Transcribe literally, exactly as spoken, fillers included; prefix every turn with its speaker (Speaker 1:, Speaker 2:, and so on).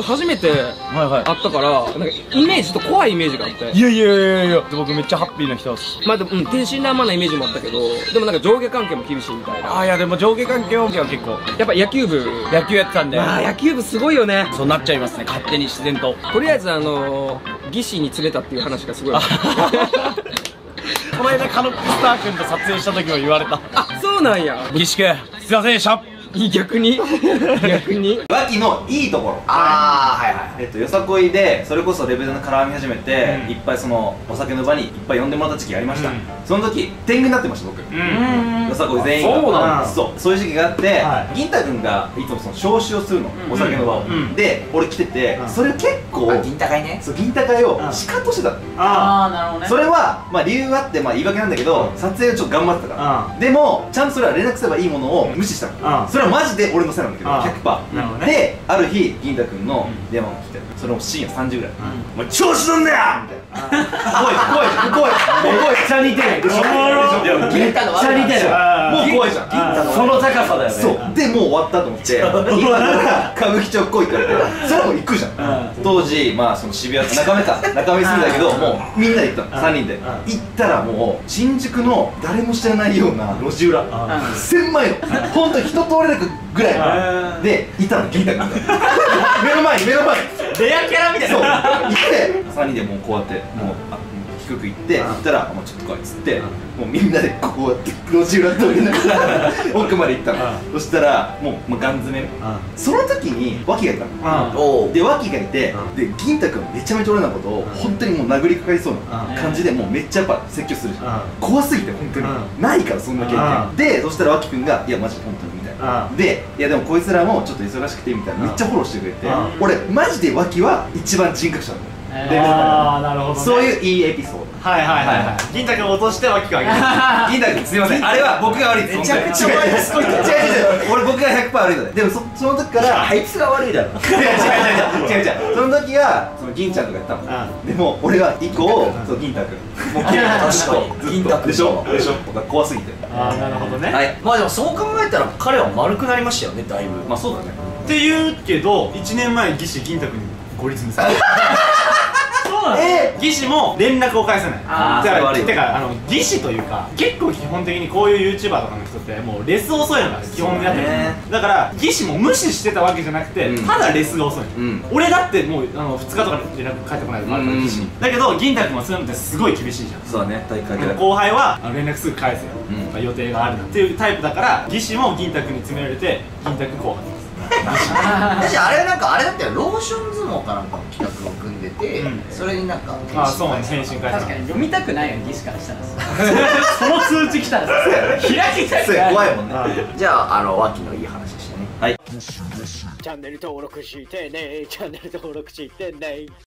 Speaker 1: 初めて会ったから、なんかイメージと怖いイメージがあって。
Speaker 2: いやいやいやいや、僕めっちゃハッピーな人です。
Speaker 1: まあでも、うん、天真爛漫なイメージもあったけど、でもなんか上下関係も厳しいみたいな。
Speaker 2: ああ、いやでも上下関係は結構
Speaker 1: やっぱ野球部
Speaker 2: 野球やってたんで、
Speaker 1: ああ野球部すごいよね。
Speaker 2: そうなっちゃいますね、勝手に自然と。
Speaker 1: とりあえずあの技師に連れたっていう話がすごい。
Speaker 2: この間カノックスター君と撮影した時も言われた。
Speaker 1: あ、そうなんや。
Speaker 2: 岸君すいませんでした。
Speaker 1: 逆に逆に
Speaker 3: 脇のいいところ、
Speaker 4: ああはいはい、
Speaker 3: えっとよさこいでそれこそレベルの絡み始めて、いっぱいそのお酒の場にいっぱい呼んでもらった時期がありました。その時天狗になってました僕、よさこい全員が。そうなんだ。そうそういう時期があって、銀太君がいつもその招集をするの、お酒の場を。で俺来てて、それ結構
Speaker 4: 銀太会ね、
Speaker 3: そう銀太会をシカとしてた。
Speaker 4: ああなるほどね。
Speaker 3: それはまあ理由があって、まあ言い訳なんだけど、撮影をちょっと頑張ってたから。でもちゃんとそれは連絡すればいいものを無視したの。それはマジで俺のせいなんだけど ひゃくパーセント で、ある日銀太君の電話が来て、それも深夜さんじぐらい「お前調子乗んなよ!」みたいな。怖い怖い怖い怖い。めっちゃ似てるでしょ。
Speaker 4: 銀太の
Speaker 3: めっちゃ似てる。もう怖いじゃん、その高さだよね。そうでもう終わったと思って今から歌舞伎町来いって言われて、それも行くじゃん。当時まあその渋谷中目か中目住んだけど、もうみんなで行ったの、さんにんで行ったら、もう新宿の誰も知らないような路地裏狭いの、本当に人通れなくぐらいでいたの銀太君が目の前に目の前に
Speaker 4: レアキャラみたいな。
Speaker 3: そう行ってさんにんでもうこうやってもう低く行って行ったら「もうちょっと来い」っつって、もうみんなでこうやって路地裏通りながら奥まで行ったの。そしたらもうガン詰め。その時に脇がいたので、脇がいて、で銀太君めちゃめちゃ俺のことを本当にもう殴りかかりそうな感じで、もうめっちゃやっぱ説教するじゃん。怖すぎて本当にないからそんな経験で。そしたら脇君が「いやマジ本当に」みたいなで、いやでもこいつらもちょっと忙しくてみたいなめっちゃフォローしてくれて、俺マジで脇は一番人格者なの。
Speaker 4: ああなるほどね。
Speaker 3: そういういいエピソード。
Speaker 4: はいはいはいはい。銀太君落として脇君あげる。
Speaker 3: 銀太君すいません、あれは僕が悪いです。めちゃくちゃ悪いです。違う違う違う、俺僕がひゃくパーセント悪いので。でもそその時から
Speaker 4: あいつが悪いだろ。
Speaker 3: 違う違う違う違う違う、その時はその銀ちゃんとかやったの。でも俺は以降そう銀太君もう
Speaker 4: 確かに銀太君
Speaker 3: でしょでしょ、怖すぎて。
Speaker 4: ああなるほどね。
Speaker 3: はい、
Speaker 4: まあでもそう考えたら彼は丸くなりましたよね、だいぶ。
Speaker 3: まあそうだね。
Speaker 5: っていうけどいちねんまえ義士銀太君にゴリ詰めされた。
Speaker 3: え
Speaker 5: 義士も連絡を返さない。
Speaker 3: あーそれ悪いわ。
Speaker 5: てかあの義士というか結構基本的にこういう YouTuber とかの人ってもうレス遅いのが基本になってる。だから義士も無視してたわけじゃなくて、ただレスが遅い。俺だってもうあのふつかとかで連絡返ってこないとかあるから義士に。だけど銀太君はそういうのってすごい厳しいじゃん。
Speaker 3: そうだね、大会で
Speaker 5: 後輩はあの連絡すぐ返せよ、予定があるなっていうタイプだから、義士も銀太君に詰められて銀太君後輩です。
Speaker 4: 私あれなんかあれだったよ、ローション相撲かなんかの企画を組んでて、それになんか
Speaker 5: あそうね、返信返した。
Speaker 6: 確かに読みたくないよ、義士からしたらその通知来たらさ開きたい。
Speaker 3: 怖いもんね。
Speaker 4: じゃああの脇のいい話でしたね。
Speaker 3: はい、
Speaker 6: チャンネル登録してね、チャンネル登録してね。